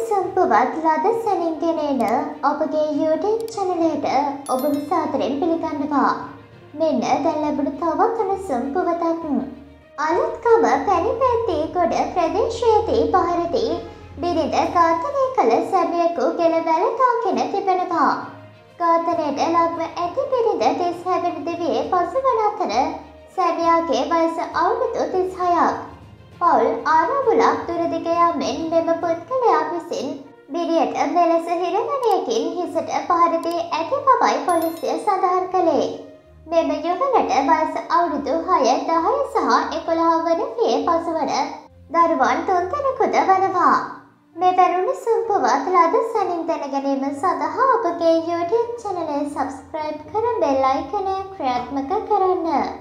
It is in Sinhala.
සම්පවත් ලද සැනින් ගෙනෙන ඔබගේ YouTube channelයට ඔබව සාදරයෙන් පිළිගන්නවා. මෙන්න දැන් ලැබුණු තවත් උණුසුම් පුවතක්. අලුත්කම පැණිපැද්දී ගොඩ ප්‍රදේශයේදී පහරදී බිරිඳ ඝාතනය කළ සැමියෙකු ගෙල වැළඳාගෙන තිබෙනවා. ඝාතනයට ලක්ව ඇති බිරිඳ 36 වෙනි දිවියේ පසුවන අතර සැමියාගේ වයස අවුරුදු 36ක්. පවුල් ආරවුලක් දුරදිග යමින් මෙම පුද්ගලයා විසින් බිරියට මෙලෙස හිරවණයකින් හිසට පහර දී ඇති බවයි පොලිසිය සඳහන් කළේ. මෙම යුවළට වයස අවුරුදු 6, 10 සහ 11 වන වියේ පසුවන දරුවන් 3 දෙනෙකුද වනවා. මෙවැනි උණුසුම් පුවත් ලද සැනින් දැන ගැනීම සඳහා ඔබගේ YouTube channel එක subscribe කර bell icon එක ක්‍රියාත්මක කරන්න.